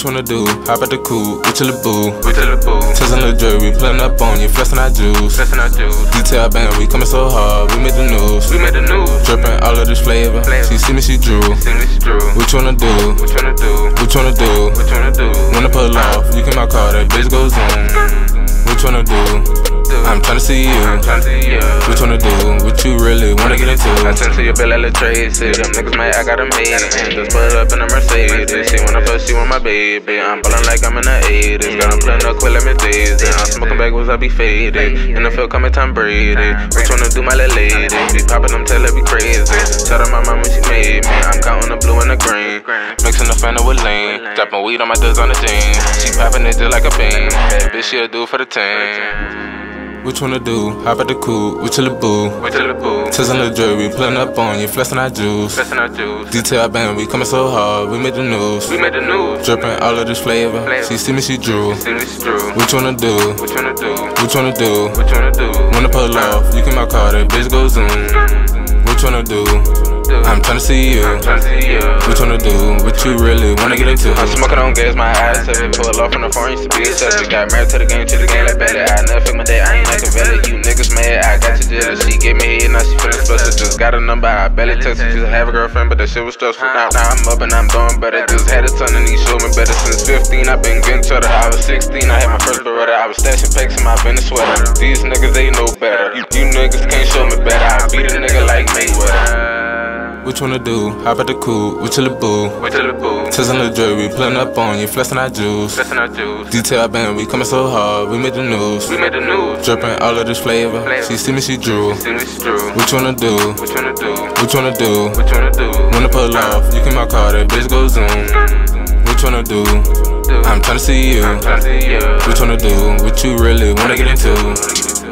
What you wanna do? Hop at the coupe, we till the boo. Tessin' Lil Dre, we pullin' up on you, flexin' our juice. Detail band, we comin' so hard, we made the news. Drippin' all of this flavor. She see me, she drew. What you wanna do? What you wanna do? Wanna pull off, you can my car, that bitch goes zoom. What you wanna do? I'm tryna see you. What you wanna do? What you really wanna get into? I sent to your bill at Lil Tracy. Them niggas mad, I got them hating. Just put up in a Mercedes. She wanna fuck, she want my baby. I'm ballin' like I'm in the 80s. Got 'em pulling up quick, let me daze it. I'm smoking backwards, I be faded. In the field, coming Tom Brady. What you wanna do, my little lady? Be poppin' them till it be crazy. Shout out my mama, she made me. I'm counting the blue and the green. Mixing the Fanta with lean. Dropping weed on my dudes on the jeans. She poppin' it just like a bean. Bad bitch, she'll do it for the team. What you wanna do? Hop at the coupe, we till the boo. Tessin' Lil Dre, we pullin' up on you, flexin' our juice. Detail band, we comin' so hard, we made the news. Drippin' all of this flavor. She see me, she drew. What you wanna do? What you wanna do? Wanna pull off, you can my car, that bitch goes zoom. What you wanna do? I'm tryna see you. What you wanna do? What you really wanna get into? I'm smoking on gas, my eyes heavy. Pull off from the phone, used to be a subject. Got married to the game like Betty. I never fake my day, I ain't like a belly. You niggas mad, I got you jealous. She gave me head, now she feelin' special. Just got a number, I barely text her. Just have a girlfriend, but that shit was stressful. Now I'm up and I'm doing better. Just had a ton and he showed me better. Since 15, I been getting to I was 16, I had my first Beretta. I was stashing packs in my Venice sweater. These niggas, they know better. You niggas can't show me better. I beat a nigga like Mayweather. What you wanna do? Hop at the coupe, we till the boo. Tessin' Lil Dre, we pullin' up on you, flexin' our juice. Detail band, we comin' so hard, we made the news. Drippin' all of this flavor. She see me, she drew. What you wanna do? What you wanna do? Wanna pull off, you can my car, that bitch goes zoom. What you wanna do? I'm tryna see you. What you wanna do? What you really wanna get into?